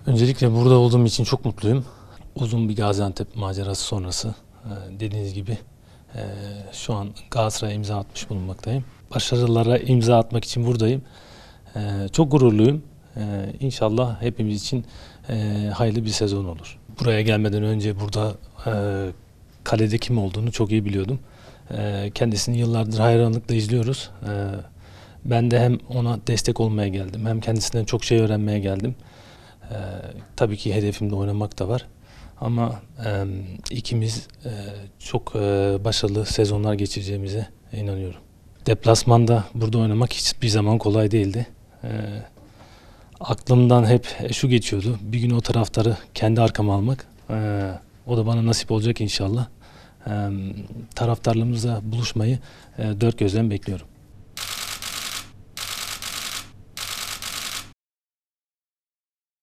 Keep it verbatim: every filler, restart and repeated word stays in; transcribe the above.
Öncelikle burada olduğum için çok mutluyum. Uzun bir Gaziantep macerası sonrası e, dediğiniz gibi e, şu an Galatasaray'a imza atmış bulunmaktayım. Başarılara imza atmak için buradayım. E, çok gururluyum. E, İnşallah hepimiz için e, hayırlı bir sezon olur. Buraya gelmeden önce burada e, kalede kim olduğunu çok iyi biliyordum. E, kendisini yıllardır hayranlıkla izliyoruz. E, ben de hem ona destek olmaya geldim, hem kendisinden çok şey öğrenmeye geldim. Ee, tabii ki hedefimde oynamak da var. Ama e, ikimiz e, çok e, başarılı sezonlar geçireceğimize inanıyorum. Deplasmanda burada oynamak hiçbir zaman kolay değildi. E, aklımdan hep şu geçiyordu: bir gün o taraftarı kendi arkama almak. E, o da bana nasip olacak inşallah. E, taraftarlarımızla buluşmayı e, dört gözle bekliyorum.